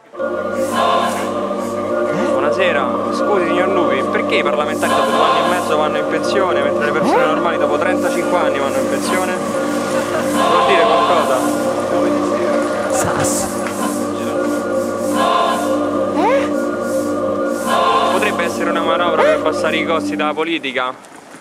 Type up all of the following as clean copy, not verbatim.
Buonasera, scusi signor Lupi, perché i parlamentari dopo 2 anni e mezzo vanno in pensione, mentre le persone normali dopo 35 anni vanno in pensione? Vuol dire qualcosa? Sas. Potrebbe essere una manovra per abbassare i costi della politica?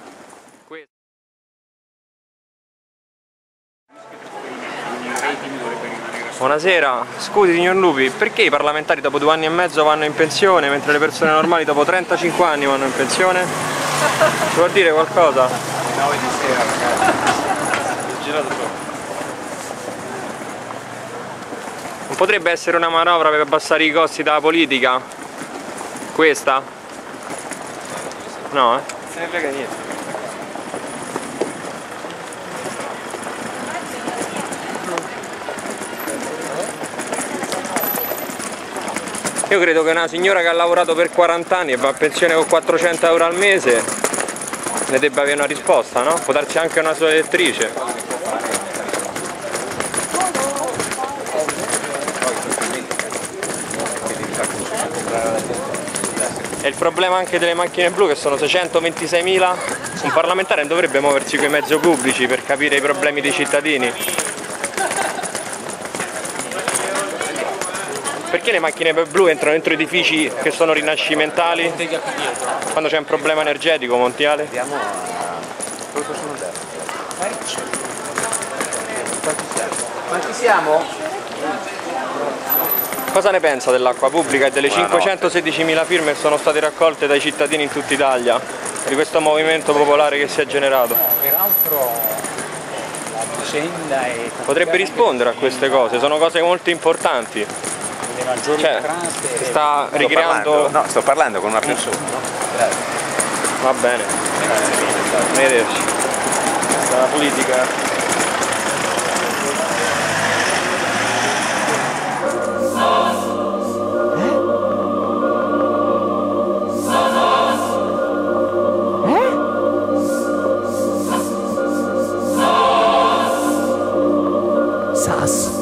Buonasera, scusi signor Lupi, perché i parlamentari dopo 2 anni e mezzo vanno in pensione, mentre le persone normali dopo 35 anni vanno in pensione? Vuol dire qualcosa? 9 di sera, ragazzi. Ho girato troppo. Non potrebbe essere una manovra per abbassare i costi della politica? Questa? No, Se ne frega niente. Io credo che una signora che ha lavorato per 40 anni e va a pensione con 400 euro al mese ne debba avere una risposta, no? Può darci anche una sua elettrice. E il problema anche delle macchine blu, che sono 626.000, un parlamentare non dovrebbe muoversi con i mezzi pubblici per capire i problemi dei cittadini. Perché le macchine blu entrano dentro edifici che sono rinascimentali? Quando c'è un problema energetico mondiale? Andiamo a... Cosa sono adesso? Quanti siamo? Cosa ne pensa dell'acqua pubblica e delle 516.000 firme che sono state raccolte dai cittadini in tutta Italia? Di questo movimento popolare che si è generato? Peraltro la vicenda è... Potrebbe rispondere a queste cose, sono cose molto importanti. le maggiori Cioè, entrate... si sta ricreando... No, sto parlando con una persona, no? Grazie. Va bene. Arrivederci. Questa è la politica. Sas.